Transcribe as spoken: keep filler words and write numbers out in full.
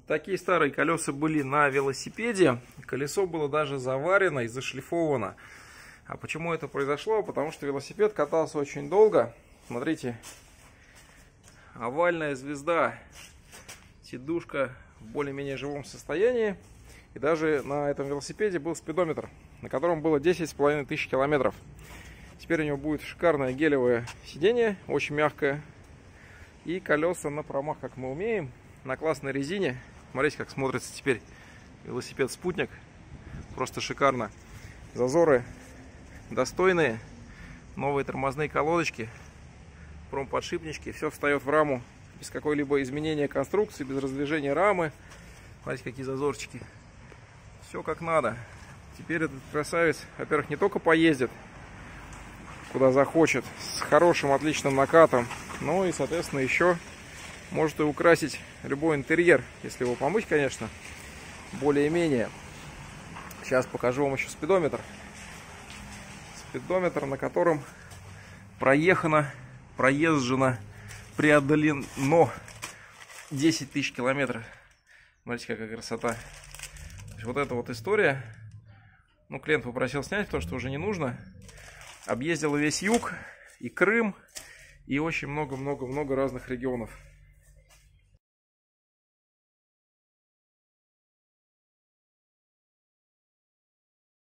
Такие старые колеса были на велосипеде. Колесо было даже заварено и зашлифовано. А почему это произошло? Потому что велосипед катался очень долго. Смотрите, овальная звезда, сидушка в более-менее живом состоянии. И даже на этом велосипеде был спидометр, на котором было десять с половиной тысяч километров. Теперь у него будет шикарное гелевое сиденье, очень мягкое. И колеса на промах, как мы умеем, на классной резине. Смотрите, как смотрится теперь велосипед-спутник. Просто шикарно. Зазоры достойные. Новые тормозные колодочки. Промподшипнички. Все встает в раму без какой-либо изменения конструкции, без раздвижения рамы. Смотрите, какие зазорчики. Все как надо. Теперь этот красавец, во-первых, не только поездит куда захочет, с хорошим, отличным накатом, но и, соответственно, еще может и украсить любой интерьер, если его помыть, конечно, более-менее. Сейчас покажу вам еще спидометр. Спидометр, на котором проехано, проезжено, преодолено десять тысяч километров. Смотрите, какая красота. Вот эта вот история. Ну, клиент попросил снять, потому что уже не нужно. Объездил весь юг и Крым, и очень много-много-много разных регионов.